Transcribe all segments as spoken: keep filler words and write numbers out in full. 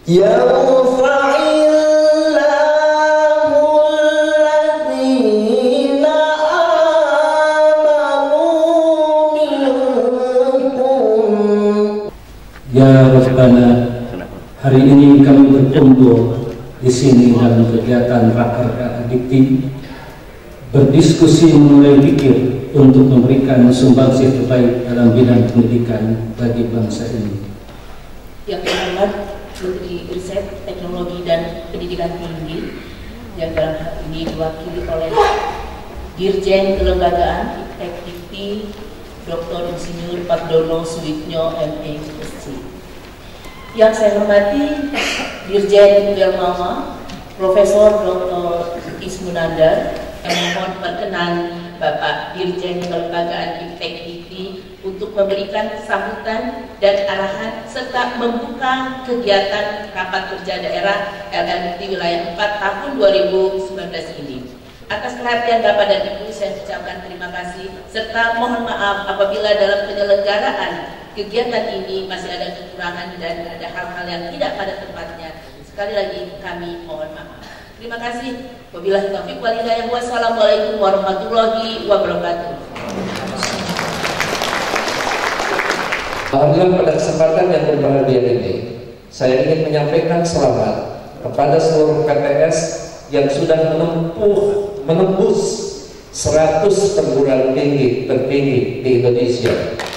Ya Rabbana, hari ini kami berkumpul di sini dalam kegiatan Rakerda Adikti, berdiskusi mengenai pikir untuk memberikan sumbangsih terbaik dalam bidang pendidikan bagi bangsa ini. Yang terhormat Menteri Riset, Teknologi dan Pendidikan Tinggi, yang dalam hal ini diwakili oleh Dirjen Kelembagaan Iptek Dikti Doktor Insinyur Pardono Suwitnyo M A. Yang saya hormati Dirjen Belmama Profesor Doktor Ismunandar, yang mohon perkenan Bapak Dirjen Kelembagaan Iptek Dikti untuk memberikan sambutan dan arahan serta membuka kegiatan rapat kerja daerah L L Dikti wilayah empat tahun dua ribu sembilan belas ini. Atas perhatian Bapak dan Ibu, saya ucapkan terima kasih serta mohon maaf apabila dalam penyelenggaraan kegiatan ini masih ada kekurangan dan ada hal-hal yang tidak pada tempatnya. Sekali lagi kami mohon maaf. Terima kasih. Wabillahi taufiq wal hidayah. Wassalamualaikum warahmatullahi wabarakatuh. Alhamdulillah, pada kesempatan yang berbahagia ini saya ingin menyampaikan selamat kepada seluruh P T S yang sudah menempuh menembus seratus perguruan tinggi tertinggi di Indonesia.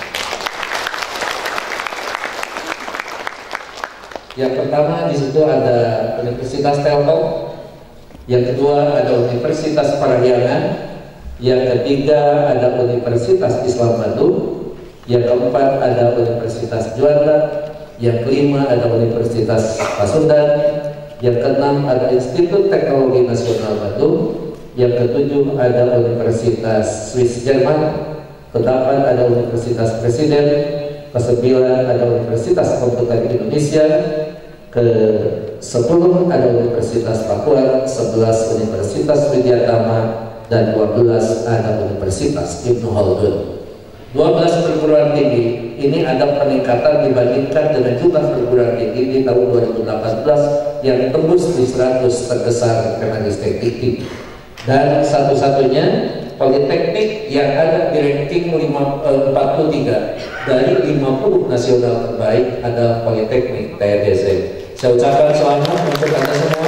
Yang pertama di situ ada Universitas Telkom, yang kedua ada Universitas Parahyangan, yang ketiga ada Universitas Islam Bandung, yang keempat ada Universitas Juanda, yang kelima ada Universitas Pasundan, yang keenam ada Institut Teknologi Nasional Bandung, yang ketujuh ada Universitas Swiss Jerman, kedelapan ada Universitas Presiden, kesembilan ada Universitas Komputer Indonesia, ke sepuluh ada Universitas Papua, sebelas Universitas Widyatama, dan dua belas ada Universitas Ibnu Khaldun. dua belas perguruan tinggi ini ada peningkatan dibandingkan dengan jumlah perguruan tinggi di tahun dua ribu delapan belas yang tembus di seratus terbesar Kemendikbud Dikti. Dan satu-satunya politeknik yang ada di ranking empat puluh tiga dari lima puluh nasional terbaik adalah Politeknik T D Z. Saya ucapkan selamat untuk Anda semua.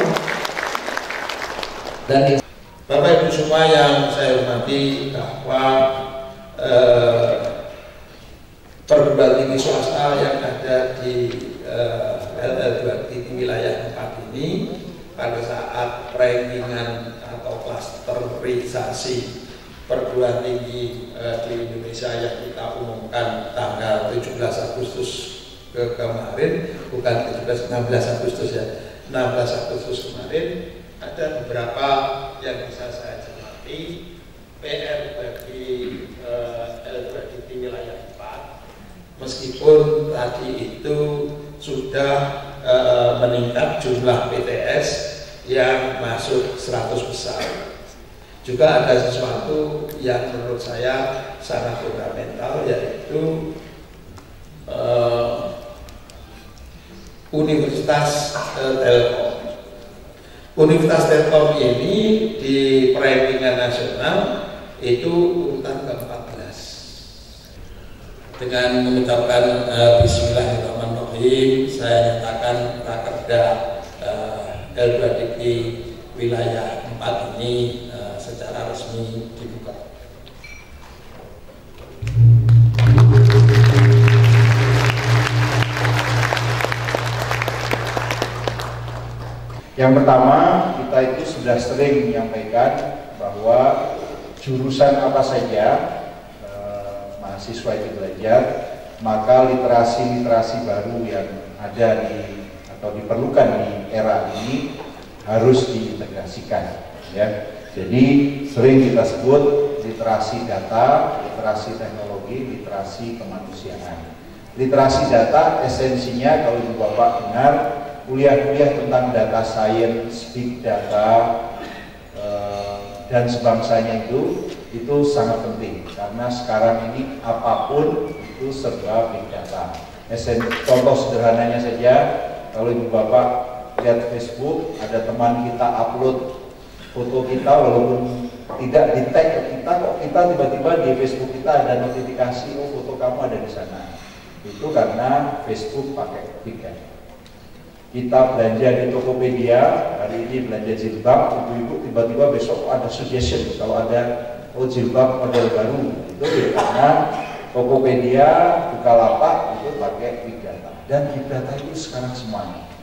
Dan Bapak Ibu semua yang saya hormati, bahwa eh, perguruan tinggi swasta yang ada di eh, L L dua di wilayah empat ini pada saat rankingan atau klasterisasi perguruan tinggi eh, di Indonesia yang kita umumkan tanggal tujuh belas Agustus ke kemarin, bukan tujuh belas, enam belas Agustus ya, enam belas Agustus kemarin, ada beberapa yang bisa saya cermati. P R bagi eh, L dua di wilayah empat, meskipun tadi itu sudah eh, meningkat jumlah P T S yang masuk seratus besar, juga ada sesuatu yang menurut saya sangat fundamental, yaitu uh, Universitas uh, Telkom. Universitas Telkom ini di perankingan nasional itu urutan ke empat belas. Dengan mengucapkan uh, Bismillahirrahmanirrahim, saya nyatakan Rakerda uh, L dua Dikti wilayah empat ini uh, secara resmi dibuka. Yang pertama, kita itu sudah sering menyampaikan bahwa jurusan apa saja eh, mahasiswa itu belajar, maka literasi-literasi baru yang ada di atau diperlukan di era ini harus diintegrasikan, ya. Jadi sering kita sebut literasi data, literasi teknologi, literasi kemanusiaan. Literasi data esensinya kalau Ibu Bapak dengar kuliah-kuliah tentang data science, big data, eh, dan sebangsanya itu itu sangat penting karena sekarang ini apapun itu serba big data. Esen, contoh sederhananya saja, Kalau ibu bapak lihat Facebook, ada teman kita upload foto kita walaupun tidak di tag ke kita, kok kita tiba-tiba di Facebook kita ada notifikasi, oh foto kamu ada di sana. Itu karena Facebook pakai tiket. Kita belanja di Tokopedia, hari ini belanja jilbab, ibu-ibu tiba-tiba besok ada suggestion kalau ada oh jilbab model baru. Itu ya karena Tokopedia, Bukalapak itu pakai big data. Dan big data itu sekarang semuanya.